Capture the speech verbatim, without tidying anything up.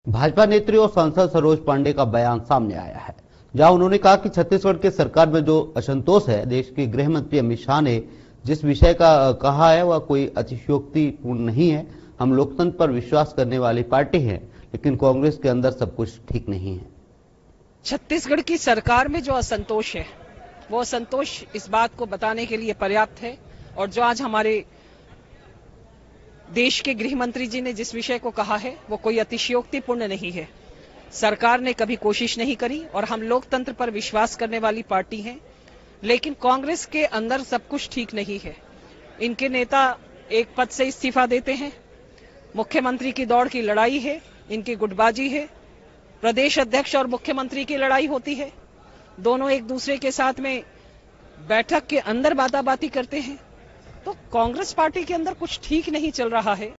भाजपा नेत्री और सांसद सरोज पांडे का बयान सामने आया है, जहां उन्होंने कहा कि छत्तीसगढ़ की सरकार में जो असंतोष है, देश के गृह मंत्री अमित शाह ने जिस विषय का कहा है वह कोई अतिशयोक्तिपूर्ण नहीं है। हम लोकतंत्र पर विश्वास करने वाली पार्टी है, लेकिन कांग्रेस के अंदर सब कुछ ठीक नहीं है। छत्तीसगढ़ की सरकार में जो असंतोष है, वो असंतोष इस बात को बताने के लिए पर्याप्त है। और जो आज हमारे देश के गृह मंत्री जी ने जिस विषय को कहा है, वो कोई अतिशयोक्तिपूर्ण नहीं है। सरकार ने कभी कोशिश नहीं करी और हम लोकतंत्र पर विश्वास करने वाली पार्टी हैं, लेकिन कांग्रेस के अंदर सब कुछ ठीक नहीं है। इनके नेता एक पद से इस्तीफा देते हैं, मुख्यमंत्री की दौड़ की लड़ाई है, इनकी गुटबाजी है, प्रदेश अध्यक्ष और मुख्यमंत्री की लड़ाई होती है, दोनों एक दूसरे के साथ में बैठक के अंदर बाताबाती करते हैं। तो कांग्रेस पार्टी के अंदर कुछ ठीक नहीं चल रहा है।